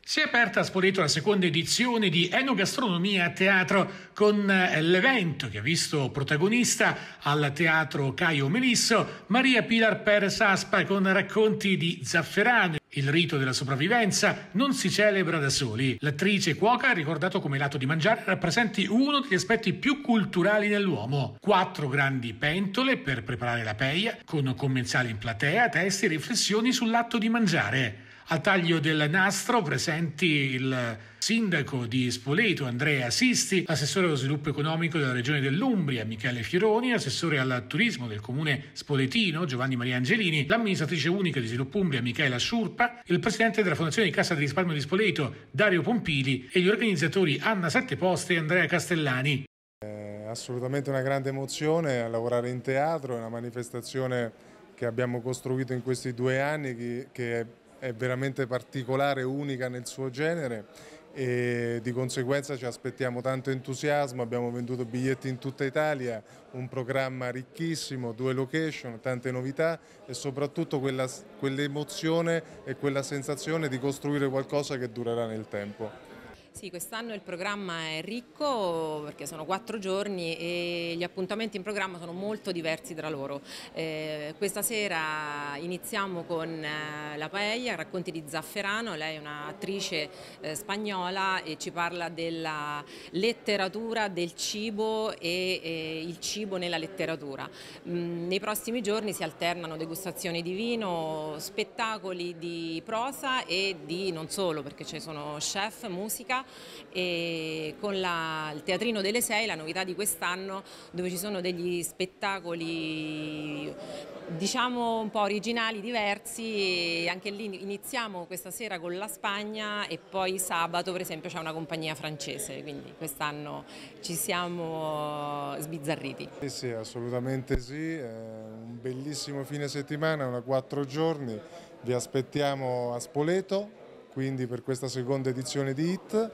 Si è aperta a Spoleto la seconda edizione di Enogastronomia a Teatro con l'evento che ha visto protagonista al Teatro Caio Melisso Maria Pilar Pérez Aspa con racconti di Zafferano. Il rito della sopravvivenza non si celebra da soli. L'attrice cuoca ha ricordato come l'atto di mangiare rappresenti uno degli aspetti più culturali dell'uomo. 4 grandi pentole per preparare la paella, con commensali in platea, testi e riflessioni sull'atto di mangiare. Al taglio del nastro presenti il sindaco di Spoleto Andrea Sisti, l'assessore allo sviluppo economico della regione dell'Umbria Michele Fioroni, l'assessore al turismo del comune spoletino Giovanni Maria Angelini, l'amministratrice unica di sviluppo Umbria Michela Sciurpa, il presidente della fondazione di Cassa di risparmio di Spoleto Dario Pompili e gli organizzatori Anna Setteposte e Andrea Castellani. È assolutamente una grande emozione a lavorare in teatro, è una manifestazione che abbiamo costruito in questi 2 anni che è veramente particolare, unica nel suo genere e di conseguenza ci aspettiamo tanto entusiasmo. Abbiamo venduto biglietti in tutta Italia, un programma ricchissimo, 2 location, tante novità e soprattutto quell'emozione e quella sensazione di costruire qualcosa che durerà nel tempo. Sì, quest'anno il programma è ricco perché sono 4 giorni e gli appuntamenti in programma sono molto diversi tra loro. Questa sera iniziamo con la paella, racconti di Zafferano. Lei è un'attrice spagnola e ci parla della letteratura, del cibo e il cibo nella letteratura. Nei prossimi giorni si alternano degustazioni di vino, spettacoli di prosa e di non solo, perché ci sono chef, musica, e con il Teatrino delle 6 la novità di quest'anno, dove ci sono degli spettacoli diciamo un po' originali, diversi, e anche lì iniziamo questa sera con la Spagna e poi sabato per esempio c'è una compagnia francese, quindi quest'anno ci siamo sbizzarriti. Sì, assolutamente sì, è un bellissimo fine settimana, 4 giorni, vi aspettiamo a Spoleto, quindi per questa seconda edizione di HIT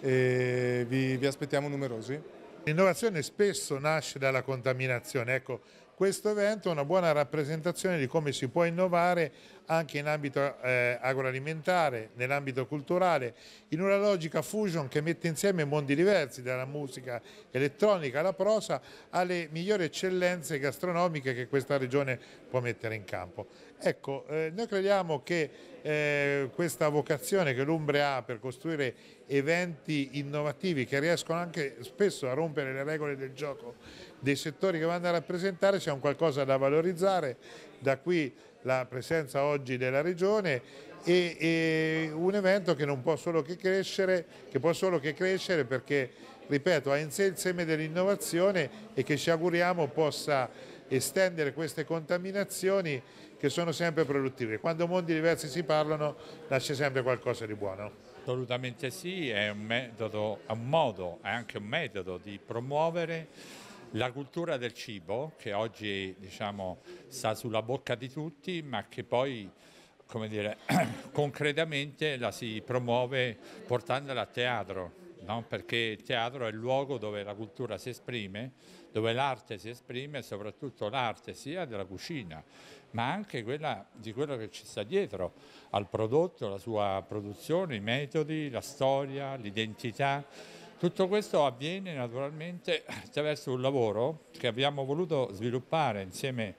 e vi aspettiamo numerosi. L'innovazione spesso nasce dalla contaminazione, ecco, questo evento è una buona rappresentazione di come si può innovare anche in ambito agroalimentare, nell'ambito culturale, in una logica fusion che mette insieme mondi diversi, dalla musica elettronica alla prosa, alle migliori eccellenze gastronomiche che questa regione può mettere in campo. Ecco, noi crediamo che questa vocazione che l'Umbria ha per costruire eventi innovativi che riescono anche spesso a rompere le regole del gioco dei settori che vanno a rappresentare sia un qualcosa da valorizzare, da qui la presenza oggi della Regione e un evento che non può solo che crescere, perché, ripeto, ha in sé il seme dell'innovazione e che ci auguriamo possa estendere queste contaminazioni che sono sempre produttive. Quando mondi diversi si parlano nasce sempre qualcosa di buono. Assolutamente sì, è un metodo, è anche un metodo di promuovere la cultura del cibo che oggi diciamo sta sulla bocca di tutti, ma che poi come dire, concretamente la si promuove portandola a teatro, no? Perché il teatro è il luogo dove la cultura si esprime, dove l'arte si esprime e soprattutto l'arte sia della cucina, ma anche quella di quello che ci sta dietro al prodotto, la sua produzione, i metodi, la storia, l'identità. Tutto questo avviene naturalmente attraverso un lavoro che abbiamo voluto sviluppare insieme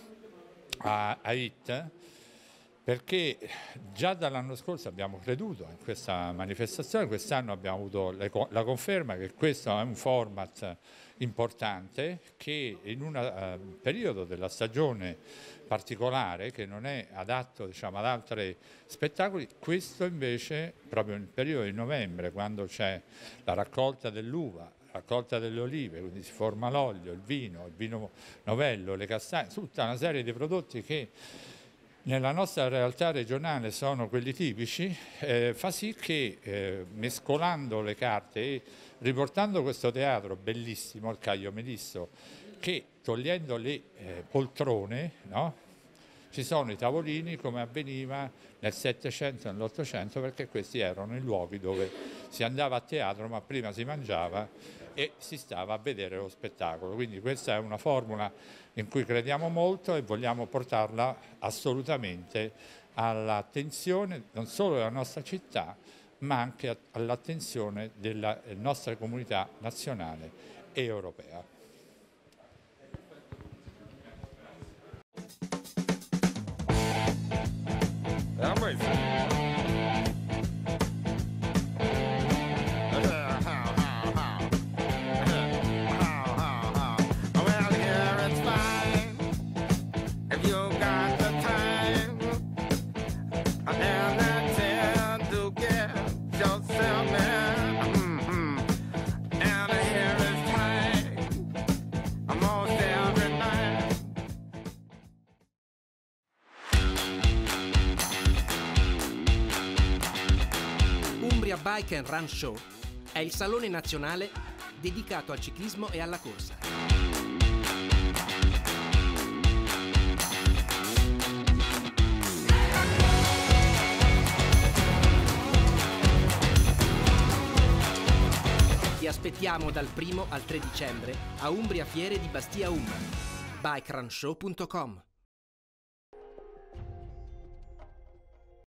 a HIT, perché già dall'anno scorso abbiamo creduto in questa manifestazione, quest'anno abbiamo avuto la conferma che questo è un format importante che in un periodo della stagione particolare che non è adatto diciamo, ad altri spettacoli, questo invece proprio nel periodo di novembre, quando c'è la raccolta dell'uva, raccolta delle olive, quindi si forma l'olio, il vino novello, le castagne, tutta una serie di prodotti che nella nostra realtà regionale sono quelli tipici, fa sì che mescolando le carte e riportando questo teatro bellissimo, il Caio Melisso, che togliendo le poltrone, no? Ci sono i tavolini come avveniva nel Settecento e nell'Ottocento, perché questi erano i luoghi dove si andava a teatro ma prima si mangiava e si stava a vedere lo spettacolo. Quindi questa è una formula in cui crediamo molto e vogliamo portarla assolutamente all'attenzione non solo della nostra città ma anche all'attenzione della nostra comunità nazionale e europea. Umbria Bike and Run Show è il salone nazionale dedicato al ciclismo e alla corsa. Ti aspettiamo dal 1° al 3 dicembre a Umbria Fiere di Bastia Umman. bikerunshow.com